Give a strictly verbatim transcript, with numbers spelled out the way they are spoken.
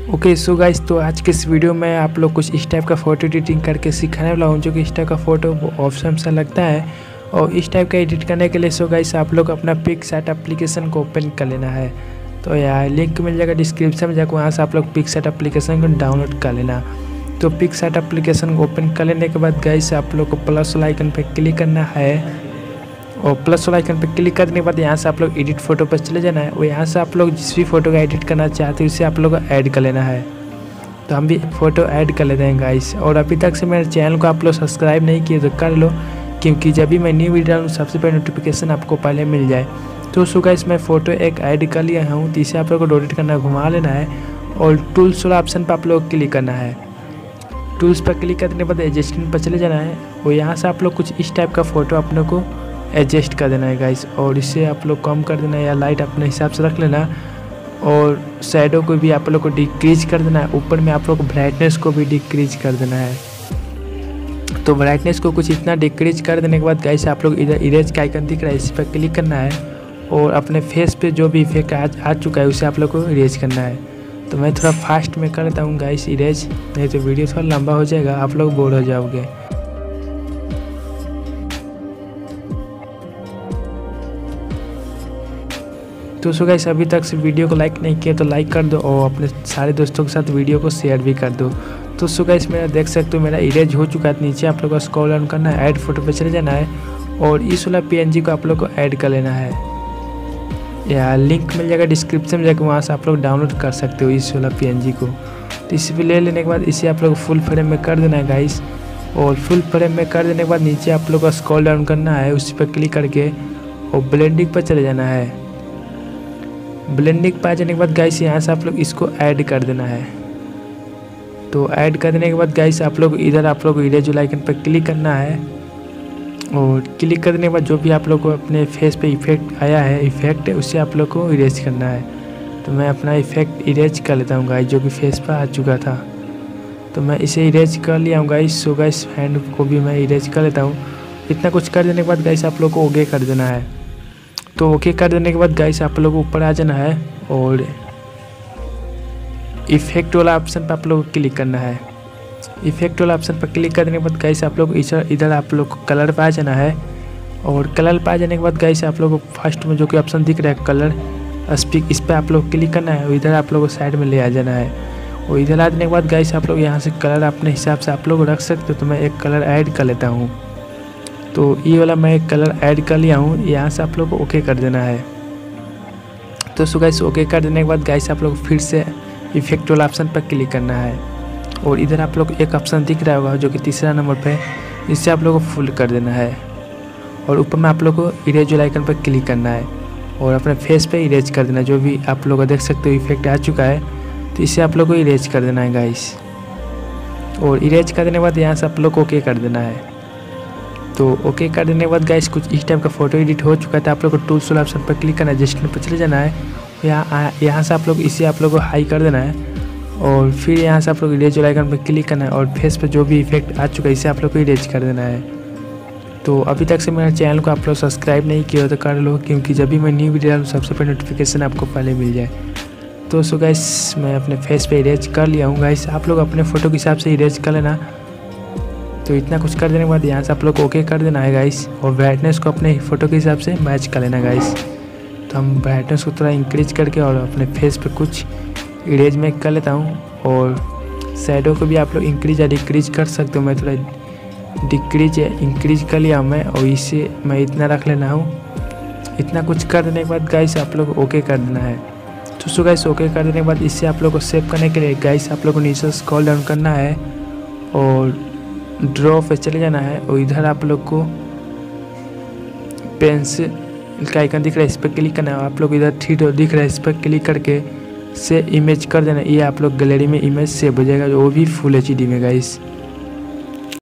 Okay so guys, तो आज के इस वीडियो में आप लोग कुछ इस टाइप का फ़ोटो एडिटिंग करके सिखाने वाला हूँ, जो कि इस टाइप का फ़ोटो ऑप्शन सा लगता है। और इस टाइप का एडिट करने के लिए सो गाइस आप लोग अपना पिक्सआर्ट एप्लीकेशन को ओपन कर लेना है। तो यार लिंक मिल जाएगा डिस्क्रिप्शन में, जाकर वहाँ से आप लोग पिक्सआर्ट एप्लीकेशन को डाउनलोड कर लेना। तो पिक्सआर्ट एप्लीकेशन को ओपन कर लेने के बाद गाइस आप लोग को प्लस वाला आइकन पर क्लिक करना है। और प्लस वाला आइकन पर क्लिक करने के बाद यहाँ से आप लोग एडिट फ़ोटो पर चले जाना है। और यहाँ से आप लोग जिस भी फ़ोटो का एडिट करना चाहते हो उसे आप लोग को ऐड कर लेना है। तो हम भी फ़ोटो ऐड कर लेते हैं गाइस। और अभी तक से मेरे चैनल को आप लोग सब्सक्राइब नहीं किए तो कर लो, क्योंकि जब भी मैं न्यू वीडियो डालूँ सबसे पहले नोटिफिकेशन आपको पहले मिल जाए। तो सो गाइस मैं फ़ोटो एक ऐड कर लिया हूँ, तो इसे आप लोग को रोटेट करना, घुमा लेना है। और टूल्स वाला ऑप्शन पर आप लोग को क्लिक करना है। टूल्स पर क्लिक करने के बाद एडजस्टमेंट पर चले जाना है। और यहाँ से आप लोग कुछ इस टाइप का फ़ोटो अपने को एडजस्ट कर देना है गाइस। और इसे आप लोग कम कर देना है या लाइट अपने हिसाब से रख लेना। और शैडो को भी आप लोग को डिक्रीज कर देना है। ऊपर में आप लोग को ब्राइटनेस को भी डिक्रीज कर देना है। तो ब्राइटनेस को कुछ इतना डिक्रीज कर देने के बाद गाइस आप लोग इधर इरेज का आइकन दिख रहा है, इस पर क्लिक करना है। और अपने फेस पे जो भी इफेक्ट आ, आ चुका है उसे आप लोग को इरेज करना है। तो मैं थोड़ा फास्ट में कर लेता हूँ गाइस इरेज, नहीं तो वीडियो थोड़ा लंबा हो जाएगा, आप लोग बोर हो जाओगे। तो सो गाइस अभी तक से वीडियो को लाइक नहीं किया तो लाइक कर दो, और अपने सारे दोस्तों के साथ वीडियो को शेयर भी कर दो। तो सो गाइस मेरा देख सकते हो मेरा इरेज हो चुका है। नीचे आप लोग को स्क्रॉल डाउन करना है, ऐड फोटो पे चले जाना है। और इस वाला पीएनजी को आप लोग को ऐड कर लेना है, या लिंक मिल जाएगा डिस्क्रिप्शन में, जाकर वहाँ से आप लोग डाउनलोड कर सकते हो इस वाला पीएनजी को। तो इसे भी ले लेने के बाद इसे आप लोग फुल फ्रेम में कर देना है गाइस। और फुल फ्रेम में कर देने के बाद नीचे आप लोग को स्क्रॉल डाउन करना है, उसी पर क्लिक करके और ब्लेंडिंग पर चले जाना है। ब्लेंडिंग पर जाने के बाद गाइस यहाँ से आप लोग इसको ऐड कर देना है। तो ऐड कर देने के बाद गाइस आप लोग इधर आप लोग इरेज वाला आइकन पर क्लिक करना है। और क्लिक करने के बाद जो भी आप लोग को अपने फेस पे इफेक्ट आया है, इफेक्ट उसे आप लोग को इरेज करना है। तो मैं अपना इफेक्ट इरेज कर लेता हूँ गाइस, जो कि फेस पर आ चुका था। तो मैं इसे इरेज कर लिया हूँ गाइस। सो गाइस हैंड को भी मैं इरेज कर लेता हूँ। इतना कुछ कर देने के बाद गाइस आप लोग को ओके कर देना है। तो ओके कर देने के बाद गाइस आप लोग को ऊपर आ जाना है और इफेक्ट वाला ऑप्शन पर आप लोग को क्लिक करना है। इफेक्ट वाला ऑप्शन पर क्लिक करने के बाद गाइस आप लोग इधर इधर आप लोग को कलर पर आ जाना है। और कलर पर आ जाने के बाद गाइस आप लोग को फर्स्ट में जो कि ऑप्शन दिख रहा है कलर स्पीक, इस पर आप लोग क्लिक करना है। और इधर आप लोग को साइड में ले आ जाना है। और इधर आ जाने के बाद गाइस आप लोग यहाँ से कलर अपने हिसाब से आप लोग रख सकते हो। तो मैं एक कलर ऐड कर लेता हूँ। तो ये वाला मैं एक कलर ऐड कर लिया हूँ। यहाँ से आप लोग को ओके कर देना है। तो सो गाइस ओके कर देने के बाद गाइस आप लोग फिर से इफेक्ट वाला ऑप्शन पर क्लिक करना है। और इधर आप लोग एक ऑप्शन दिख रहा होगा जो कि तीसरा नंबर पे, इससे आप लोग को फुल कर देना है। और ऊपर में आप लोग को इरेज वाला आइकन पर क्लिक करना है और अपने फेस पे इरेज कर देना। जो भी आप लोग देख सकते हो इफेक्ट आ चुका है, तो इसे आप लोग को इरेज कर देना है गाइस। और इरेज कर देने के बाद यहाँ से आप लोग को ओके कर देना है। तो ओके कर देने के बाद गाइस कुछ इस टाइप का फ़ोटो एडिट हो चुका था। आप लोग को टूल्स वाला ऑप्शन पर क्लिक करना है, एडजस्टमेंट पर चले जाना है। यहाँ यहाँ से आप लोग इसे आप लोग को हाई कर देना है। और फिर यहाँ से आप लोग इरेज वाला आइकन पर क्लिक करना है। और फेस पर जो भी इफेक्ट आ चुका है इसे आप लोग को इरेज कर देना है। तो अभी तक से मेरे चैनल को आप लोग सब्सक्राइब नहीं किया तो कर लो, क्योंकि जब भी मैं न्यू वीडियो डालूँ सबसे पहले नोटिफिकेशन आपको पहले मिल जाए। तो सो गाइस मैं अपने फेस पे इरेज कर लिया हूँ गाइस। आप लोग अपने फ़ोटो के हिसाब से इरेज कर लेना। तो इतना कुछ कर देने के बाद यहाँ से आप लोग को ओके कर देना है गाइस। और ब्राइटनेस को अपने फ़ोटो के हिसाब से मैच कर लेना गाइस। तो हम ब्राइटनेस को थोड़ा इंक्रीज करके और अपने फेस पे कुछ इरेज में कर लेता हूँ। और शैडो को भी आप लोग इंक्रीज या डिक्रीज कर सकते हो। मैं थोड़ा डिक्रीज या इंक्रीज कर लिया मैं, और इसे मैं इतना रख लेना हूँ। इतना कुछ कर देने के बाद गाइस आप लोग को ओके कर देना है। तो सो गाइस ओके कर देने के बाद इसे आप लोग को सेव करने के लिए गाइस आप लोग को नीचे स्क्रॉल डाउन करना है और ड्रॉ पे चले जाना है। और इधर आप लोग को पेंसिल का आइकन दिख रहा है, इस पर क्लिक करना है। आप लोग इधर थ्री डॉट दिख रहा है, इस पर क्लिक करके से इमेज कर देना। ये आप लोग गैलरी में इमेज सेव हो जाएगा, वो भी फुल एच डी में गाइस।